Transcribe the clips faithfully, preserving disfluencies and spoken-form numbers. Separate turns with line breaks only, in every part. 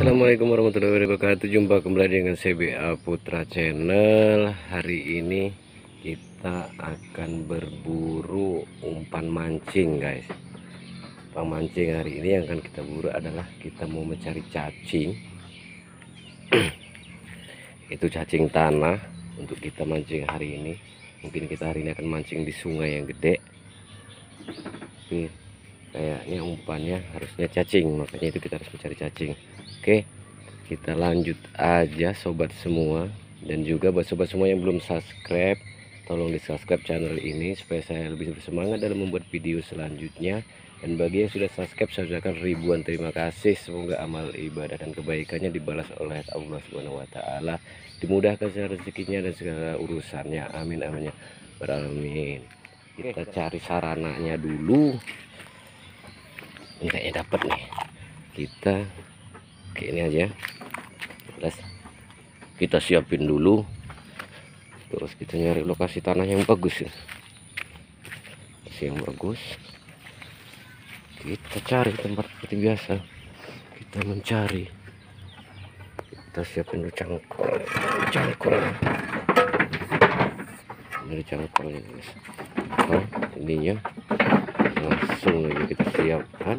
Assalamualaikum warahmatullahi wabarakatuh. Jumpa kembali dengan C B A Putra Channel. Hari ini kita akan berburu umpan mancing, guys. Umpan mancing hari ini yang akan kita buru adalah kita mau mencari cacing. Itu cacing tanah untuk kita mancing hari ini. Mungkin kita hari ini akan mancing di sungai yang gede. Tapi kayaknya umpannya harusnya cacing, makanya itu kita harus mencari cacing. Oke, kita lanjut aja sobat semua, dan juga buat sobat semua yang belum subscribe, tolong di subscribe channel ini supaya saya lebih bersemangat dalam membuat video selanjutnya. Dan bagi yang sudah subscribe, saya ucapkan ribuan terima kasih. Semoga amal ibadah dan kebaikannya dibalas oleh Allah Subhanahu wa taala, dimudahkan segala rezekinya dan segala urusannya, amin amin ya beramin. Kita cari sarananya dulu. Ini kayaknya dapat nih, kita kayak ini aja. Terus kita siapin dulu, terus kita nyari lokasi tanah yang bagus ya. Lokasi yang bagus, kita cari tempat seperti biasa, kita mencari. Kita siapin dulu cangkol, cangkol ini cangkolnya guys. Nah, ininya langsung aja kita siapkan.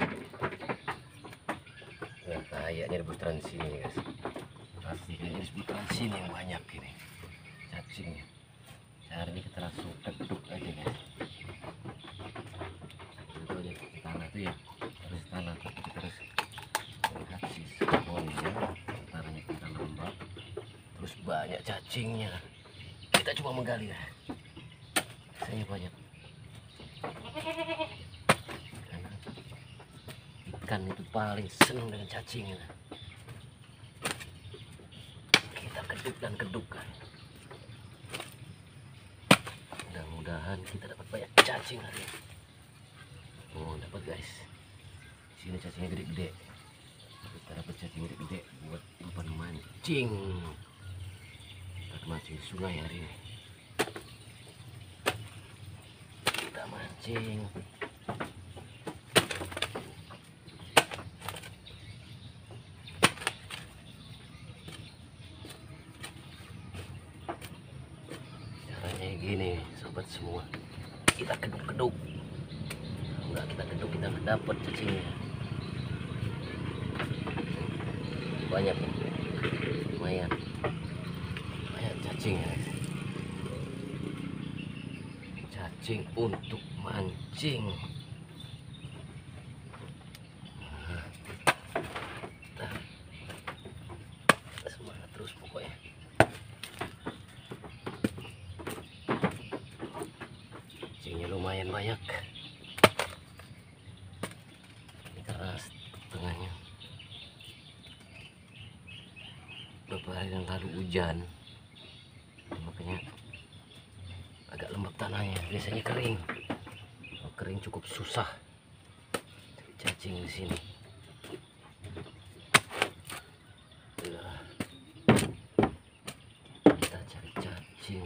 Nah, kayaknya di putaran sini guys, pasti kayaknya di putaran sini yang banyak ini cacingnya. Hari ini kita langsung keduk aja guys. Itu aja di tanah tuh ya, harus tanah, tapi kita harus kasih semuanya. Tanahnya kita lembab, terus banyak cacingnya. Kita cuma menggali ya, saya banyak. Karena ikan itu paling senang dengan cacingnya. Kita keduk dan kedukkan. Mudah-mudahan kita dapat banyak cacing hari ini. Oh, dapat guys. Sini cacingnya gede-gede. Kita dapat cacing gede-gede buat umpan mancing. Kita mancing sungai hari ini. Kita mancing. Caranya gini sobat semua, kita keduk-keduk. Enggak kita keduk, kita nggak dapat cacingnya. Banyak nih, lumayan banyak cacingnya. Cacing untuk mancing. Nah, semangat terus pokoknya. Cacingnya lumayan banyak. Ini keras tengahnya. Beberapa hari yang lalu hujan, makanya agak lembab tanahnya. Biasanya kering. Kalau kering cukup susah cacing di sini. Nah, kita cari cacing.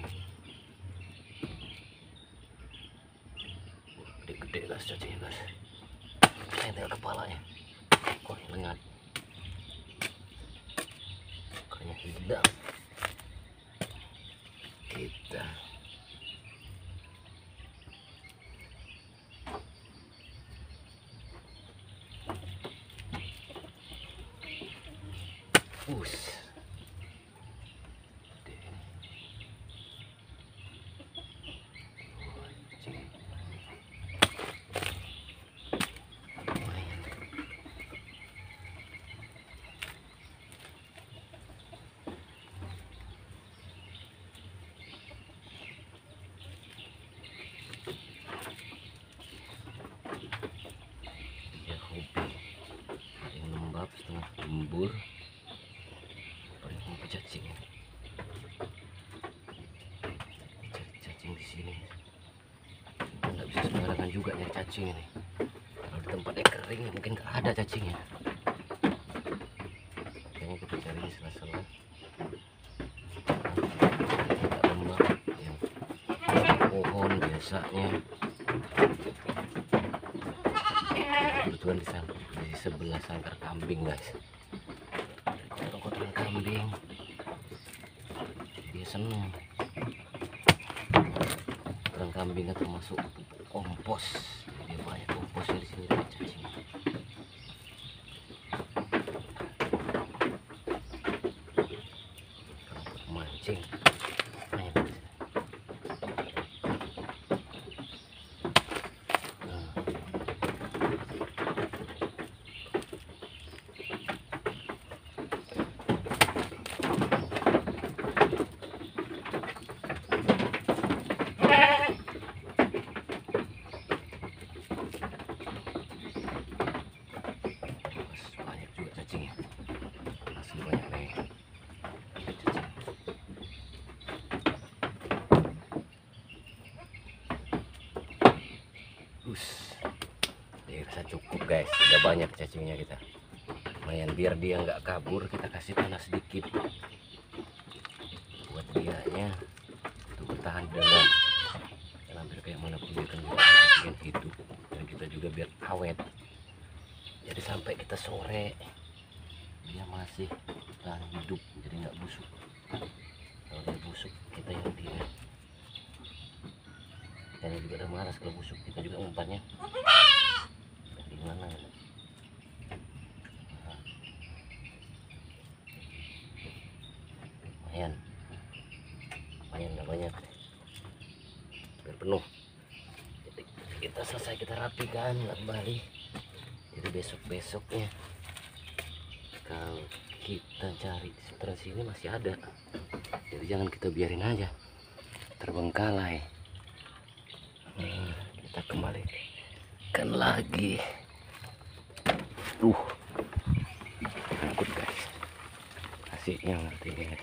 Wah, gede-gede guys cacingnya guys. Saya tengok kepalanya. Kok yang lengan. Kayaknya hilang. Kita us. Dia hobi yang lembab setengah lembur. Cacing, cari cacing di sini. Nggak bisa sembarangan juga nyari cacing ini. Kalau di tempatnya kering ya mungkin nggak ada cacingnya. Kayaknya kita cari di sela-sela nggak lembab, yang pohon biasanya. Kebetulan di, di sebelah sangkar kambing guys. ikan kambing, dia seneng. Ikan kambingnya termasuk kompos, dia banyak komposnya di sini dari cacing. Kalau mancing main di sini. Banyak juga cacingnya, asli banyak nih cacing. Us, dia rasa cukup guys, udah banyak cacingnya kita. Lumayan biar dia nggak kabur, kita kasih tanah sedikit buat dianya untuk bertahan di dalam. Dan hampir kayak manapun dia kan juga ingin hidup, dan kita juga biar awet. Jadi sampai kita sore dia masih tahan hidup, jadi nggak busuk. Kalau dia busuk kita yang dia, kita juga udah malas kalau busuk, kita juga umpannya dari mana ya? Nah, lumayan lumayan nggak banyak biar penuh. Jadi kita selesai, kita rapikan kembali. Jadi besok besoknya kalau kita cari di sekitar sini masih ada, jadi jangan kita biarin aja terbengkalai. Nah, kita kembalikan lagi. Tuh, angkut guys, kasihnya nanti ini.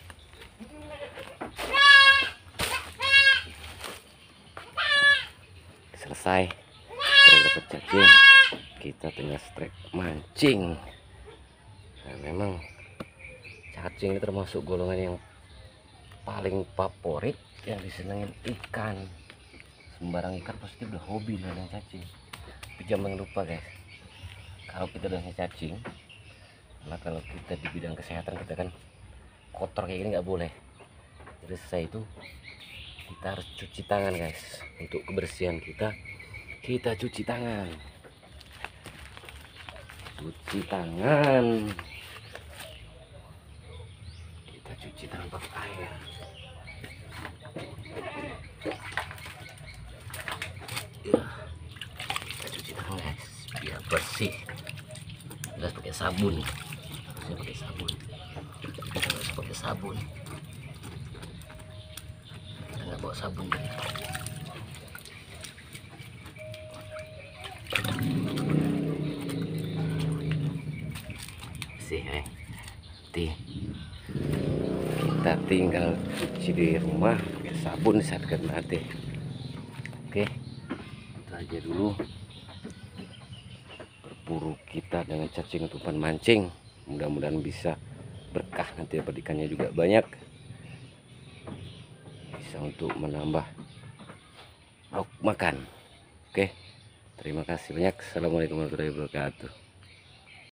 Selesai, dapat cacing, kita tinggal strike mancing. Nah, memang cacing ini termasuk golongan yang paling favorit yang disenengin ikan. Sembarang ikan pasti udah hobi dengan cacing. Tapi jangan lupa guys, kalau kita udah cacing, karena kalau kita di bidang kesehatan kita kan kotor kayak gini nggak boleh. Jadi selesai itu kita harus cuci tangan guys. Untuk kebersihan kita, kita cuci tangan. Cuci tangan. Kita cuci tangan pakai air. Ya, kita cuci tangan guys biar bersih. Jelas pakai sabun, harusnya pakai sabun. Kita harus pakai sabun. Kita nggak bawa sabun kan? Bersih eh. Nanti kita tinggal cuci di rumah pakai sabun saat kita nanti. Oke, itu aja dulu berburu kita dengan cacing untuk umpan mancing. Mudah-mudahan bisa berkah, nanti dapat ikannya juga banyak, bisa untuk menambah lauk makan. Oke, terima kasih banyak. Assalamualaikum warahmatullahi wabarakatuh.